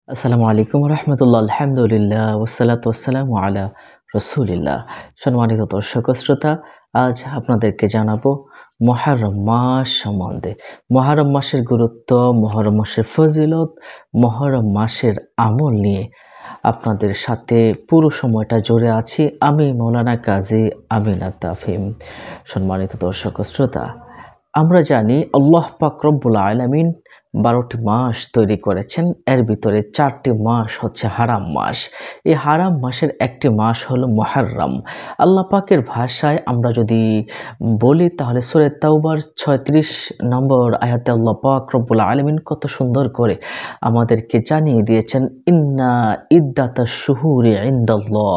আসসালামু আলাইকুম রহমতুল্লাহ, আলহামদুলিল্লাহ, ওয়াসসালাতু ওয়াসসালামু আলা রসুলিল্লাহ। সম্মানিত দর্শক ও শ্রোতা, আজ আপনাদেরকে জানাবো মুহররম মাস সম্বন্ধে। মুহররম মাসের গুরুত্ব, মুহররম মাসের ফজিলত, মুহররম মাসের আমল নিয়ে আপনাদের সাথে পুরো সময়টা জুড়ে আছি আমি মৌলানা কাজী আমিন আত-তাফহিম। সম্মানিত দর্শক ও শ্রোতা, আমরা জানি আল্লাহ পাক রব্বুল আলামিন 12টি মাস তৈরি করেছেন। এর ভিতরে 4টি মাস হচ্ছে হারাম মাস। এই হারাম মাসের একটি মাস হলো মুহররম। আল্লাহ পাকের ভাষায় আমরা যদি বলি তাহলে সূরা তাওবার 36 নম্বর আয়াতে আল্লাহ পাক রব্বুল আলামিন কত সুন্দর করে আমাদেরকে জানিয়ে দিয়েছেন, ইন্না ইদ্দাতাশ শুহুরি ইনদাল্লাহ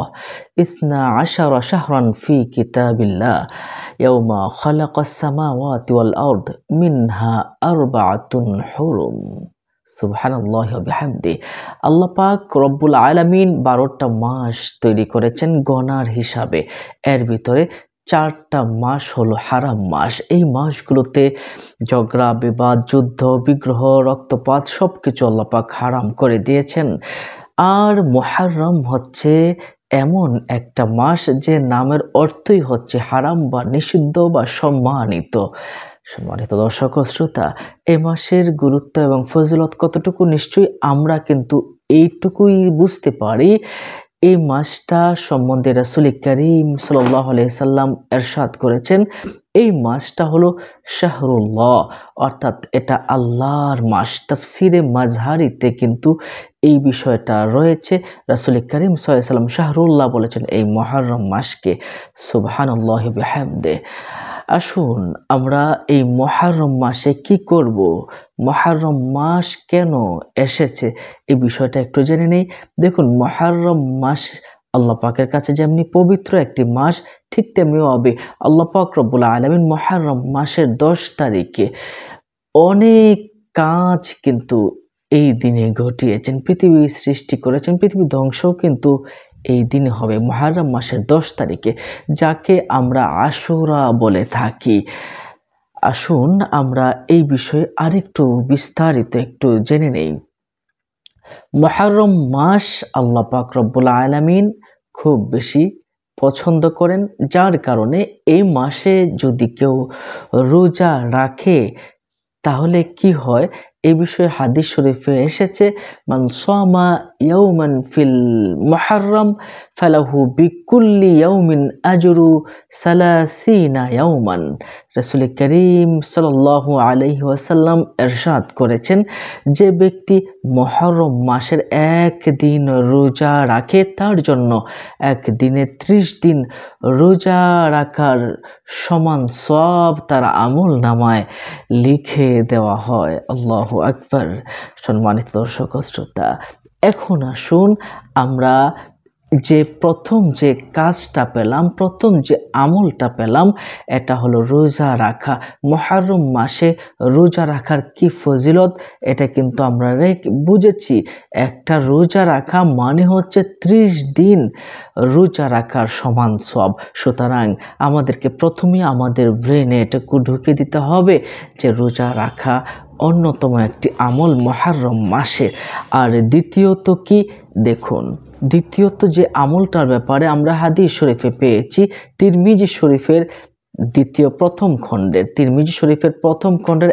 12 শাহরান ফি কিতাবিল্লাহ ইয়াওমা খালাকাস সামাওয়াতি ওয়াল আরদ মিনহা আরবাআতুন হুরুম। সুবহানাল্লাহি ওয়া বিহামদিহি। আল্লাহ পাক রব্বুল আলামিন 12টা মাস তৈরি করেছেন গণার হিসাবে। এর ভিতরে 4টা মাস হলো হারাম মাস। এই মাসগুলোতে ঝগড়া, বিবাদ, যুদ্ধ, বিগ্রহ, রক্তপাত সবকিছু আল্লাহ পাক হারাম করে দিয়েছেন। আর মুহররম হচ্ছে এমন একটা মাস যে নামের অর্থই হচ্ছে হারাম বা নিষিদ্ধ বা সম্মানিত। সম্মানিত দর্শক ও শ্রোতা, এই মাসের গুরুত্ব এবং ফজিলত কতটুকু নিশ্চয়ই আমরা কিন্তু এইটুকুই বুঝতে পারি। এই মাসটা সম্বন্ধে রাসূল কারীম সাল্লাল্লাহু আলাইহি সাল্লাম ইরশাদ করেছেন, এই মাসটা হলো শাহরুল্লাহ, অর্থাৎ এটা আল্লাহর মাস। তাফসিরে মাজহারিতে কিন্তু এই বিষয়টা রয়েছে। রাসূল কারীম সাল্লাল্লাহু আলাইহি সাল্লাম শাহরুল্লাহ বলেছেন এই মুহররম মাসকে। সুবহানাল্লাহি ওয়া বিহামদিহি। আসুন আমরা এই মুহররম মাসে কি করব, মুহররম মাস কেন এসেছে এই বিষয়টা একটু জেনে নেই। দেখুন, মুহররম মাস আল্লাহ পাকের কাছে যেমনি পবিত্র একটি মাস, ঠিক তেমনি হবে আল্লাহ পাক রব্বুল আলামিন মুহররম মাসের 10 তারিখে অনেক কাজ কিন্তু এই দিনে ঘটিয়েছেন। পৃথিবী সৃষ্টি করেছেন, পৃথিবী ধ্বংসও কিন্তু এই দিনে হবে মুহররম মাসের 10 তারিখে, যাকে আমরা আশুরা বলে থাকি। আসুন আমরা এই বিষয়ে আরেকটু বিস্তারিত একটু জেনে নেই। মুহররম মাস আল্লাহ পাক রব্বুল আলামিন খুব বেশি পছন্দ করেন, যার কারণে এই মাসে যদি কেউ রোজা রাখে তাহলে কি হয়, এই বিষয়ে হাদিস শরীফে এসেছে, মান সামা ইয়াওমান ফিল মুহররম ফালাহু বিকুল্লি ইয়াউমিন আজরু সালাসিনা ইয়াওমান। রাসূল কারীম সাল্লাল্লাহু আলাইহি ওয়াসাল্লাম ইরশাদ করেছেন, যে ব্যক্তি মুহররম মাসের একদিন রোজা রাখে তার জন্য একদিনে 30 দিন রোজা রাখার সমান সওয়াব তার আমল নামায় লিখে দেওয়া হয়। আল্লাহু আকবার। সম্মানিত দর্শক ও শ্রোতা, এখন আসুন আমরা যে প্রথম যে কাজটা পেলাম, প্রথম যে আমলটা পেলাম, এটা হলো রোজা রাখা। মুহররম মাসে রোজা রাখার কি ফজিলত এটা কিন্তু আমরা বুঝেছি। একটা রোজা রাখা মানে হচ্ছে 30 দিন রোজা রাখার সমান সওয়াব। সুতরাং আমাদেরকে প্রথমেই আমাদের ব্রেনে এটাকে ঢুকে দিতে হবে যে রোজা রাখা অন্যতম একটি আমল মুহররম মাসে। আর দ্বিতীয়ত কি, দেখুন, দ্বিতীয়ত যে আমলটার ব্যাপারে আমরা হাদিস শরীফে পেয়েছি, তিরমিজি শরীফের প্রথম খণ্ডের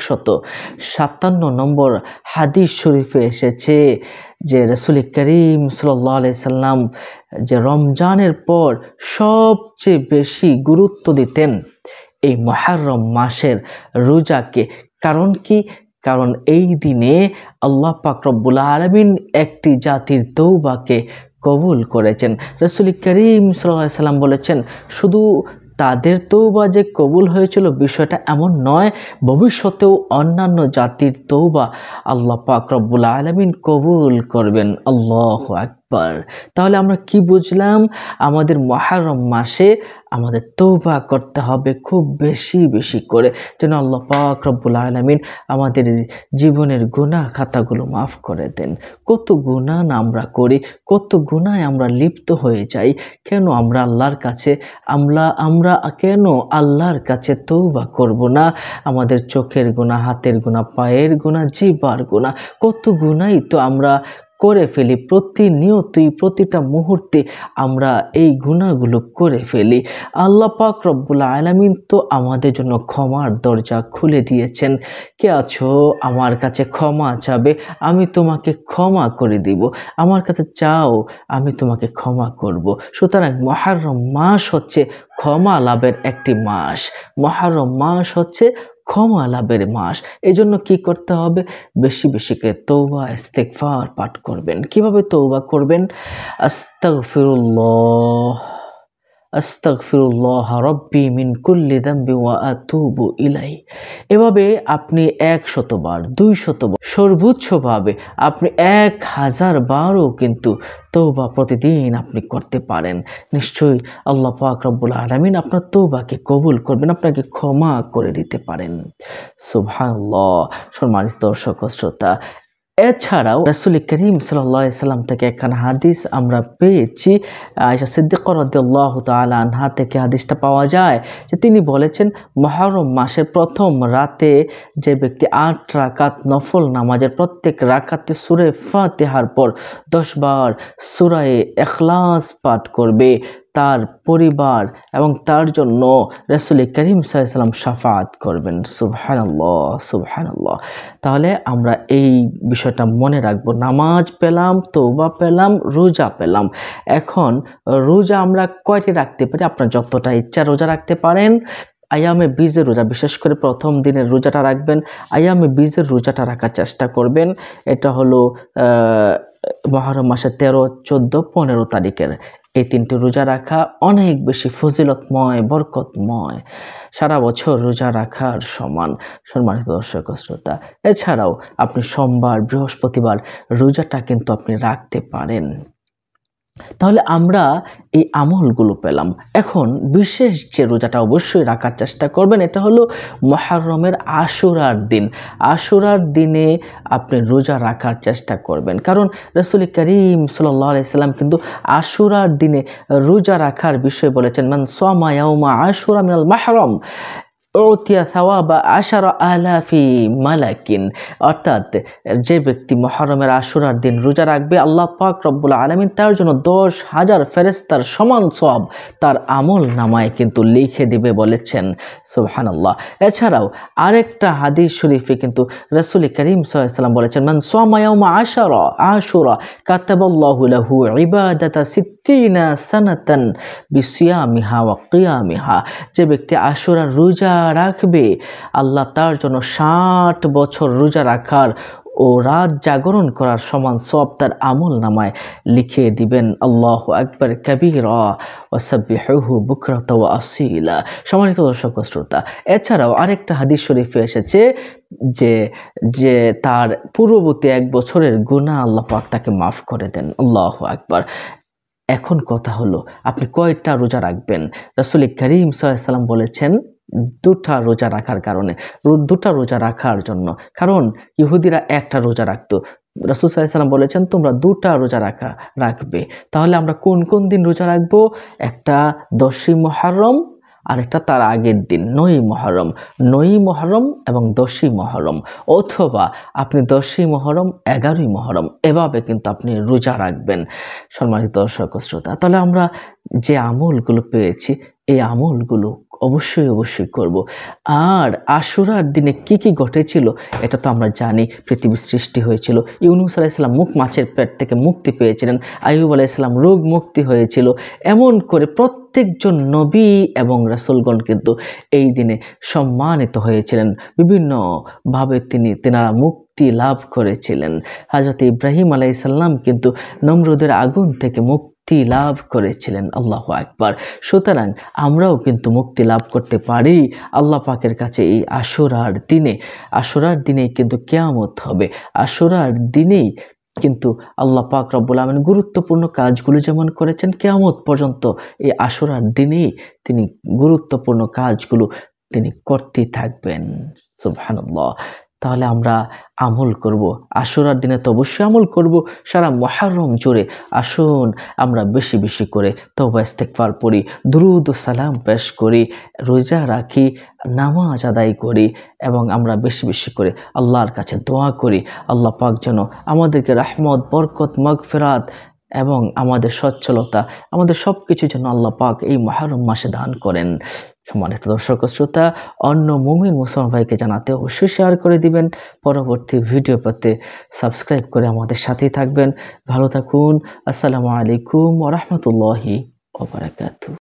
157 নম্বর হাদিস শরীফে এসেছে যে রাসূল কারীম সাল্লাল্লাহু আলাইহি সাল্লাম যে রমজানের পর সবচেয়ে বেশি গুরুত্ব দিতেন এই মুহররম মাসের রোজাকে। কারণ কি? কারণ এই দিনে আল্লাহ পাক রব্বুল আলামিন একটি জাতির তওবাকে কবুল করেছেন। রাসূল কারীম সাল্লাল্লাহু আলাইহি সাল্লাম বলেছেন, শুধু তাদের তওবা যে কবুল হয়েছিল বিষয়টা এমন নয়, ভবিষ্যতেও অন্যান্য জাতির তওবা আল্লাহ পাক রব্বুল আলামিন কবুল করবেন। আল্লাহু আকবার। আকবার। তাহলে আমরা কি বুঝলাম? আমাদের মুহররম মাসে আমাদের তওবা করতে হবে খুব বেশি বেশি করে, যেন আল্লাহ পাক রব্বুল আলামিন আমাদের জীবনের গুনাহ খাতাগুলো মাফ করে দেন। কত গুনাহ না আমরা করি, কত গুনায় আমরা লিপ্ত হয়ে যাই। কেন আমরা আল্লাহর কাছে আমরা কেন আল্লাহর কাছে তওবা করব না? আমাদের চোখের গুনাহ, হাতের গুনাহ, পায়ের গুনাহ, জিহ্বার গুনাহ, কত গুনাহই তো আমরা করে ফেলি প্রতিনিয়তই, প্রতিটা মুহূর্তে আমরা এই গুনাহগুলো করে ফেলি। আল্লাহ পাক রব্বুল আলামিন তো আমাদের জন্য ক্ষমার দরজা খুলে দিয়েছেন। কে আছো আমার কাছে ক্ষমা চাবে, আমি তোমাকে ক্ষমা করে দিব। আমার কাছে চাও, আমি তোমাকে ক্ষমা করব। সুতরাং মুহররম মাস হচ্ছে ক্ষমা লাভের একটি মাস। মুহররম মাস হচ্ছে ক্ষমা লাভের মাস। এজন্য কি করতে হবে? বেশি বেশি করে তওবা ইস্তেগফার পাঠ করবেন। কিভাবে তওবা করবেন? আস্তাগফিরুল্লাহ আস্তাগফিরুল্লাহ রাব্বি মিন কুল্লি যামবি ওয়া আতুবু ইলাইহি। এভাবে আপনি ১০০ বার, ২০০ বার, সর্বোচ্চভাবে আপনি ১০০০ বারও কিন্তু তওবা প্রতিদিন আপনি করতে পারেন। নিশ্চয়ই আল্লাহ পাক রব্বুল আলামিন আপনার তওবাকে কবুল করবেন, আপনাকে ক্ষমা করে দিতে পারেন। সুবহানাল্লাহ। সম্মানিত দর্শক ও শ্রোতা, এছাড়াও রাসূল করিম সাল্লাল্লাহু আলাইহি সাল্লাম থেকে একখানা হাদিস আমরা পেয়েছি। আয়েশা সিদ্দিকা রাদিয়াল্লাহু তাআলা আনহা থেকে হাদিসটা পাওয়া যায় যে তিনি বলেছেন, মুহররম মাসের প্রথম রাতে যে ব্যক্তি ৮ রাকাত নফল নামাজের প্রত্যেক রাকাতে সূরা ফাতিহার পর ১০ বার সূরা ইখলাস পাঠ করবে, তার পরিবার এবং তার জন্য রাসূল করিম সাল্লাল্লাহু আলাইহি সাল্লাম শাফাআত করবেন। সুবহানাল্লাহ, সুবহানাল্লাহ। তাহলে আমরা এই বিষয়টা মনে রাখবো। নামাজ পেলাম, তওবা পেলাম, রোজা পেলাম। এখন রোজা আমরা কয়টি রাখতে পারি? আপনার যতটা ইচ্ছা রোজা রাখতে পারেন। আইয়ামে বীজের রোজা, বিশেষ করে প্রথম দিনের রোজাটা রাখবেন। আইয়ামে বীজের রোজাটা রাখার চেষ্টা করবেন। এটা হলো মুহররম মাসের ১৩, ১৪, ১৫ তারিখের এই ৩টি রোজা রাখা অনেক বেশি ফজিলতময়, বরকতময়, সারা বছর রোজা রাখার সমান। সম্মানিত দর্শক ও শ্রোতা, এছাড়াও আপনি সোমবার, বৃহস্পতিবার রোজাটা কিন্তু আপনি রাখতে পারেন। তাহলে আমরা এই আমলগুলো পেলাম। এখন বিশেষ যে রোজাটা অবশ্যই রাখার চেষ্টা করবেন, এটা হলো মুহররমের আশুরার দিন। আশুরার দিনে আপনি রোজা রাখার চেষ্টা করবেন, কারণ রাসূল করিম সাল্লাল্লাহু আলাইহি সাল্লাম কিন্তু আশুরার দিনে রোজা রাখার বিষয়ে বলেছেন, মান সামা ইয়াউমা আশুরা মিনাল মুহররম উতিয়া সাওয়াবা ১০,০০০ মালাকিন। অর্থাৎ যে ব্যক্তি মুহররমের আশুরার দিন রোজা রাখবে, আল্লাহ পাক রব্বুল আলামিন তার জন্য ১০,০০০ ফেরেশতার সমান সওয়াব তার আমল নামায় কিন্তু লিখে দিবে বলেছেন। সুবহানাল্লাহ। এছাড়াও আরেকটা হাদিস শরীফে কিন্তু রাসূল করিম সাল্লাল্লাহু আলাইহি ওয়াসাল্লাম বলেছেন, মান সামা ইয়াউমা আশুরা কাতাবাল্লাহু লাহু ইবাদাতা ৬০ সানাতান বিসিয়ামিহা ওয়া কিয়ামিহা। যে ব্যক্তি আশুরার রোজা রাখবে, আল্লাহ তার জন্য ৬০ বছর রোজা রাখার ও রাত জাগরণ করার সমান সওয়াব তার আমল নামায় লিখে দিবেন। আল্লাহু আকবার কাবীরা ওয়া সাব্বিহুহু বুকরাতা ওয়া আসীলা। সম্মানিত দর্শক ও শ্রোতা, এছাড়াও আরেকটা হাদিস শরীফে এসেছে যে তার পূর্ববর্তী ১ বছরের গুনাহ আল্লাহ পাক তাকে মাফ করে দেন। আল্লাহু আকবার। এখন কথা হলো, আপনি কয়টা রোজা রাখবেন? রাসূল করিম সাল্লাল্লাহু আলাইহি সাল্লাম বলেছেন ২টা রোজা রাখার কারণে, ২টা রোজা রাখার জন্য। কারণ ইহুদিরা ১টা রোজা রাখতো। রাসূল সাল্লাল্লাহু আলাইহি সাল্লাম বলেছেন তোমরা ২টা রোজা রাখবে। তাহলে আমরা কোন কোন দিন রোজা রাখবো? একটা ১০ই মুহররম, আরেকটা তার আগের দিন ৯ই মুহররম। ৯ই মুহররম এবং ১০ই মুহররম, অথবা আপনি ১০ই মুহররম, ১১ই মুহররম, এভাবে কিন্তু আপনি রোজা রাখবেন। সম্মানিত দর্শক ও শ্রোতা, তাহলে আমরা যে আমলগুলো পেয়েছি এই আমলগুলো অবশ্যই করব। আর আশুরার দিনে কি কি ঘটেছিল এটা তো আমরা জানি। পৃথিবীর সৃষ্টি হয়েছিল, ইউনূস আলাইহিস সালাম মাছের পেট থেকে মুক্তি পেয়েছিলেন, আইয়ুব আলাইহিস সালাম রোগ মুক্তি হয়েছিল। এমন করে প্রত্যেকজন নবী এবং রাসূলগণ কিন্তু এই দিনে সম্মানিত হয়েছিলেন, বিভিন্নভাবে তেনারা মুক্তি লাভ করেছিলেন। হযরত ইব্রাহিম আলাইহিস সালাম কিন্তু নমরুদের আগুন থেকে মুক্তি লাভ করেছিলেন। আল্লাহু আকবার। সুতরাং আমরাও কিন্তু মুক্তি লাভ করতে পারি আল্লাহ পাকের কাছে এই আশুরার দিনে। আশুরার দিনেই কিন্তু কিয়ামত হবে, আশুরার দিনেই কিন্তু আল্লাহ পাক রব্বুল আমিন গুরুত্বপূর্ণ কাজগুলো যেমন করেছেন, কিয়ামত পর্যন্ত এই আশুরার দিনেই তিনি গুরুত্বপূর্ণ কাজগুলো তিনি করতেই থাকবেন। সুবহানাল্লাহ। তাহলে আমরা আমল করব। আশুরার দিনে তো অবশ্যই আমল করব। সারা মুহররম জুড়ে আসুন আমরা বেশি বেশি করে তওবা ইস্তেগফার পড়ি, দুরূদ ও সালাম পেশ করি, রোজা রাখি, নামাজ আদায় করি এবং আমরা বেশি বেশি করে আল্লাহর কাছে দোয়া করি। আল্লাহ পাক যেন আমাদেরকে রহমত, বরকত, মাগফিরাত এবং আমাদের সচ্ছলতা, আমাদের সবকিছু যেন আল্লাহ পাক এই মুহররম মাসে দান করেন। সম্মানিত দর্শক ও শ্রোতা, অন্য মুমিন মুসলমান ভাইকে জানাতে অবশ্যই শেয়ার করে দিবেন। পরবর্তী ভিডিও পেতে সাবস্ক্রাইব করে আমাদের সাথেই থাকবেন। ভালো থাকুন। আসসালামু আলাইকুম ওয়া রাহমাতুল্লাহি ওয়া বারাকাতুহু।